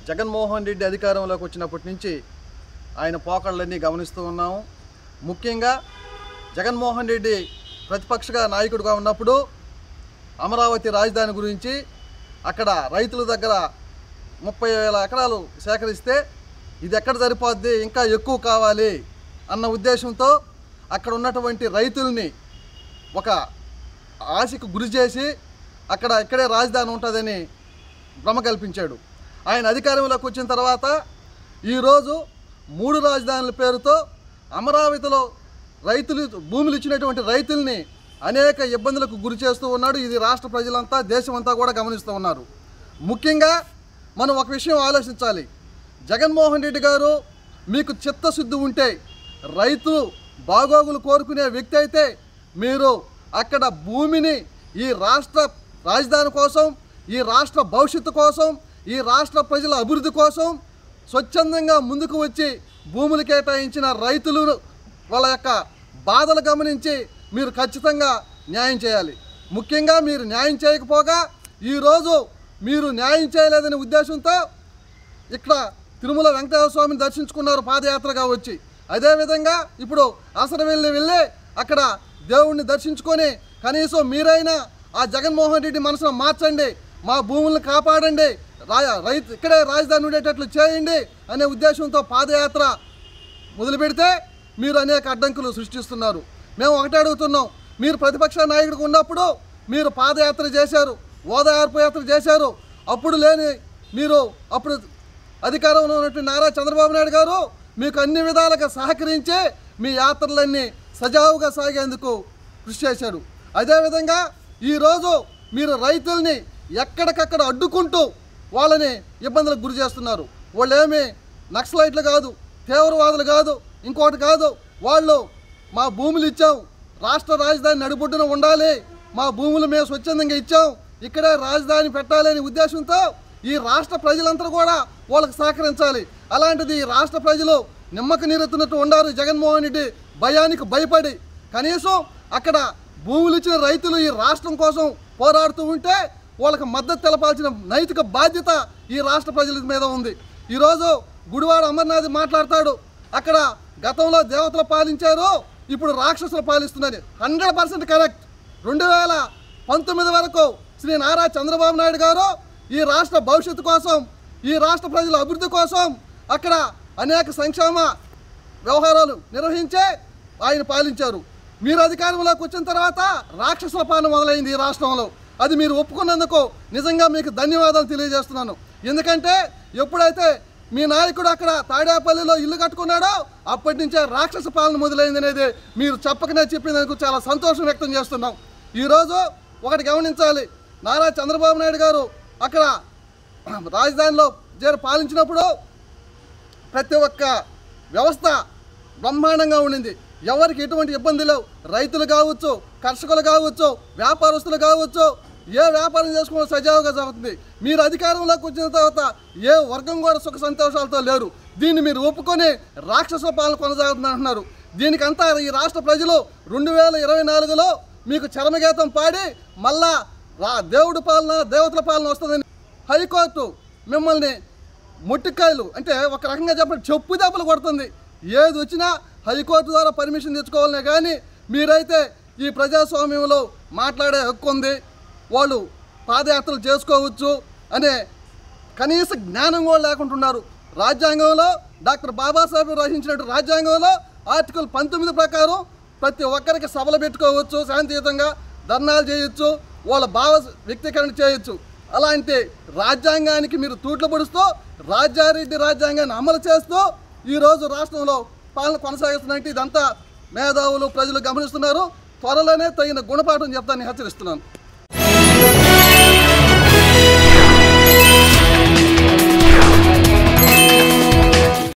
జగన్మోహన్ రెడ్డి అధికారంలోకి వచ్చినప్పటి నుంచి ఆయన పోకళ్ళన్నీ గమనిస్తూ ఉన్నాము. ముఖ్యంగా జగన్మోహన్ రెడ్డి ప్రతిపక్ష నాయకుడిగా ఉన్నప్పుడు అమరావతి రాజధాని గురించి అక్కడ రైతుల దగ్గర 30,000 ఎకరాలు సేకరిస్తే ఇది ఎక్కడ సరిపోద్ది, ఇంకా ఎక్కువ కావాలి అన్న ఉద్దేశంతో అక్కడ ఉన్నటువంటి రైతుల్ని ఒక ఆశకు గురి చేసి ఇక్కడే రాజధాని ఉంటుందని భ్రమ కల్పించాడు. ఆయన అధికారంలోకి వచ్చిన తర్వాత ఈరోజు 3 రాజధానుల పేరుతో అమరావతిలో రైతులు భూములు ఇచ్చినటువంటి రైతుల్ని అనేక ఇబ్బందులకు గురి చేస్తూ ఉన్నాడు. ఇది రాష్ట్ర ప్రజలంతా దేశమంతా కూడా గమనిస్తూ ఉన్నారు. ముఖ్యంగా మనం ఒక విషయం ఆలోచించాలి. జగన్మోహన్ రెడ్డి గారు మీకు చిత్తశుద్ధి ఉంటే, రైతులు బాగోగులు కోరుకునే వ్యక్తి అయితే మీరు అక్కడ భూమిని ఈ రాష్ట్ర రాజధాని కోసం, ఈ రాష్ట్ర భవిష్యత్తు కోసం, ఈ రాష్ట్ర ప్రజల అభివృద్ధి కోసం స్వచ్ఛందంగా ముందుకు వచ్చి భూములు కేటాయించిన రైతులు వాళ్ళ యొక్క బాధలు గమనించి మీరు ఖచ్చితంగా న్యాయం చేయాలి. ముఖ్యంగా మీరు న్యాయం చేయకపోగా ఈరోజు మీరు న్యాయం చేయలేదనే ఉద్దేశంతో ఇక్కడ తిరుమల వెంకటేశ్వర స్వామిని దర్శించుకున్నారు పాదయాత్రగా వచ్చి. అదేవిధంగా ఇప్పుడు అసరవెల్లి వెళ్ళి అక్కడ దేవుణ్ణి దర్శించుకొని కనీసం మీరైనా ఆ జగన్మోహన్ రెడ్డి మనసును మార్చండి, మా భూములను కాపాడండి, రైతు ఇక్కడే రాజధాని ఉండేటట్లు చేయండి అనే ఉద్దేశంతో పాదయాత్ర మొదలు పెడితే మీరు అనేక అడ్డంకులు సృష్టిస్తున్నారు. మేము ఒకటే అడుగుతున్నాం, మీరు ప్రతిపక్ష నాయకుడిగా ఉన్నప్పుడు మీరు పాదయాత్ర చేశారు, ఓదార్పు యాత్ర చేశారు. అప్పుడు అప్పుడు అధికారంలో ఉన్నటువంటి నారా చంద్రబాబు నాయుడు గారు మీకు అన్ని విధాలుగా సహకరించి మీ యాత్రలన్నీ సజావుగా సాగేందుకు కృషి చేశారు. అదేవిధంగా ఈరోజు మీరు రైతుల్ని ఎక్కడికక్కడ అడ్డుకుంటూ వాళ్ళని ఇబ్బందులకు గురి చేస్తున్నారు. వాళ్ళు ఏమి నక్సలైట్లు కాదు, తీవ్రవాదులు కాదు, ఇంకోటి కాదు. వాళ్ళు మా భూములు ఇచ్చాం, రాష్ట్ర రాజధాని నడిబొడ్డున ఉండాలి, మా భూములు మేము స్వచ్ఛందంగా ఇచ్చాం, ఇక్కడే రాజధాని పెట్టాలనే ఉద్దేశంతో ఈ రాష్ట్ర ప్రజలంతా కూడా వాళ్ళకి సహకరించాలి. అలాంటిది ఈ రాష్ట్ర ప్రజలు నిమ్మక నీరెత్తున్నట్టు ఉండారు. జగన్మోహన్ రెడ్డి భయానికి భయపడి కనీసం అక్కడ భూములు ఇచ్చిన రైతులు ఈ రాష్ట్రం కోసం పోరాడుతూ ఉంటే వాళ్ళకి మద్దతు తెలపాల్సిన నైతిక బాధ్యత ఈ రాష్ట్ర ప్రజల మీద ఉంది. ఈరోజు గుడివాడ అమర్నాథ్ మాట్లాడతాడు, అక్కడ గతంలో దేవతలు పాలించారు, ఇప్పుడు రాక్షసులు పాలిస్తున్నది. 100% కరెక్ట్. 2019 వరకు శ్రీ నారా చంద్రబాబు నాయుడు గారు ఈ రాష్ట్ర భవిష్యత్తు కోసం, ఈ రాష్ట్ర ప్రజల అభివృద్ధి కోసం అక్కడ అనేక సంక్షేమ వ్యవహారాలు నిర్వహించే ఆయన పాలించారు. మీరు అధికారంలోకి వచ్చిన తర్వాత రాక్షసుల పాలన మొదలైంది ఈ రాష్ట్రంలో. అది మీరు ఒప్పుకున్నందుకు నిజంగా మీకు ధన్యవాదాలు తెలియజేస్తున్నాను. ఎందుకంటే ఎప్పుడైతే మీ నాయకుడు అక్కడ తాడేపల్లిలో ఇల్లు కట్టుకున్నాడో అప్పటి నుంచే రాక్షస పాలన మొదలైంది అనేది మీరు చెప్పకనే చెప్పినందుకు చాలా సంతోషం వ్యక్తం చేస్తున్నాం. ఈరోజు ఒకటి గమనించాలి, నారా చంద్రబాబు నాయుడు గారు అక్కడ రాజధానిలో పాలించినప్పుడు ప్రతి ఒక్క వ్యవస్థ బ్రహ్మాండంగా ఉండింది. ఎవరికి ఎటువంటి ఇబ్బంది లేవు. రైతులు కావచ్చు, కర్షకులు కావచ్చు, వ్యాపారస్తులు కావచ్చు, ఏ వ్యాపారం చేసుకోవడం సజావుగా జరుగుతుంది. మీరు అధికారంలోకి వచ్చిన తర్వాత ఏ వర్గం కూడా సుఖ సంతోషాలతో లేరు. దీన్ని మీరు ఒప్పుకొని రాక్షస పాలన కొనసాగుతుంది అంటున్నారు. దీనికంతా ఈ రాష్ట్ర ప్రజలు 2024లో మీకు చరమగీతం పాడి మళ్ళా దేవుడి పాలన, దేవతల పాలన వస్తుందని హైకోర్టు మిమ్మల్ని మొట్టికాయలు అంటే ఒక రకంగా చెప్పండి చెప్పు దెబ్బలు కొడుతుంది. ఏది వచ్చినా హైకోర్టు ద్వారా పర్మిషన్ తెచ్చుకోవాలనే కానీ మీరైతే ఈ ప్రజాస్వామ్యంలో మాట్లాడే హక్కు ఉంది, వాళ్ళు పాదయాత్రలు చేసుకోవచ్చు అనే కనీస జ్ఞానం కూడా లేకుంటున్నారు. రాజ్యాంగంలో డాక్టర్ బాబాసాహెబ్ రచించినట్టు రాజ్యాంగంలో ఆర్టికల్ 19 ప్రకారం ప్రతి ఒక్కరికి సభలు పెట్టుకోవచ్చు, శాంతియుతంగా ధర్నాలు చేయొచ్చు, వాళ్ళ భావ వ్యక్తీకరణ చేయొచ్చు. అలాంటి రాజ్యాంగానికి మీరు తూట్లు పొడుస్తూ రాజారెడ్డి రాజ్యాంగాన్ని అమలు చేస్తూ ఈరోజు రాష్ట్రంలో పాలన కొనసాగిస్తున్నట్టు ఇదంతా మేధావులు ప్రజలు గమనిస్తున్నారు. త్వరలోనే తగిన గుణపాఠం చెప్తానని హెచ్చరిస్తున్నాను.